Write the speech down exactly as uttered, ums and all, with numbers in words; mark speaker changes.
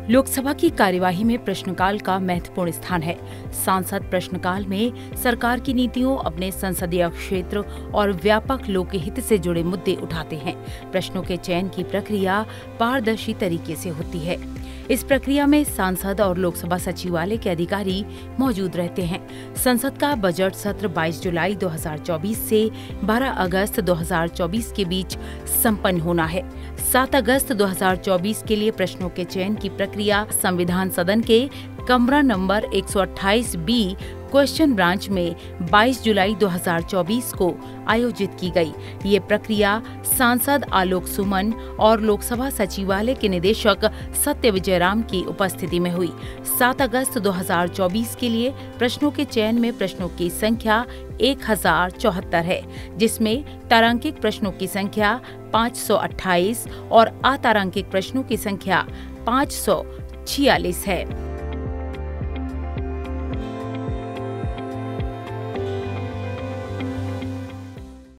Speaker 1: लोकसभा की कार्यवाही में प्रश्नकाल का महत्वपूर्ण स्थान है। सांसद प्रश्नकाल में सरकार की नीतियों, अपने संसदीय क्षेत्र और व्यापक लोकहित से जुड़े मुद्दे उठाते हैं। प्रश्नों के चयन की प्रक्रिया पारदर्शी तरीके से होती है। इस प्रक्रिया में सांसद और लोकसभा सचिवालय के अधिकारी मौजूद रहते हैं। संसद का बजट सत्र बाईस जुलाई दो हज़ार चौबीस से बारह अगस्त दो हज़ार चौबीस के बीच संपन्न होना है। सात अगस्त दो हज़ार चौबीस के लिए प्रश्नों के चयन की प्रक्रिया संविधान सदन के कमरा नंबर एक सौ अट्ठाईस बी क्वेश्चन ब्रांच में बाईस जुलाई दो हज़ार चौबीस को आयोजित की गई। ये प्रक्रिया सांसद आलोक सुमन और लोकसभा सचिवालय के निदेशक सत्य विजय राम की उपस्थिति में हुई। सात अगस्त दो हज़ार चौबीस के लिए प्रश्नों के चयन में प्रश्नों की संख्या एक हजार चौहत्तर है, जिसमें तारांकित प्रश्नों की संख्या पाँच सौ अट्ठाईस और अतारांकित प्रश्नों की संख्या पाँच सौ छियालीस है।